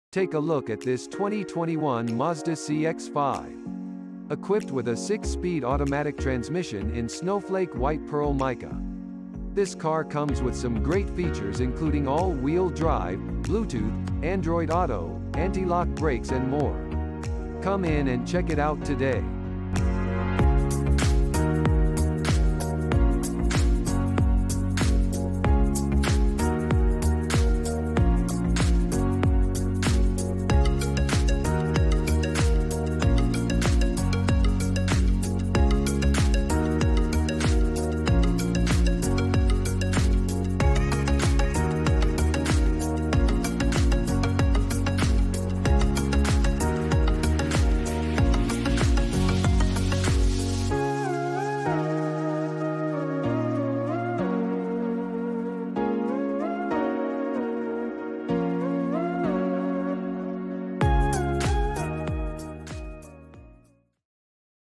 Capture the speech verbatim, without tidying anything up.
Take a look at this twenty twenty-one Mazda C X five. Equipped with a six-speed automatic transmission in snowflake white pearl mica. This car comes with some great features including all-wheel drive, Bluetooth, Android Auto, anti-lock brakes and more. Come in and check it out today.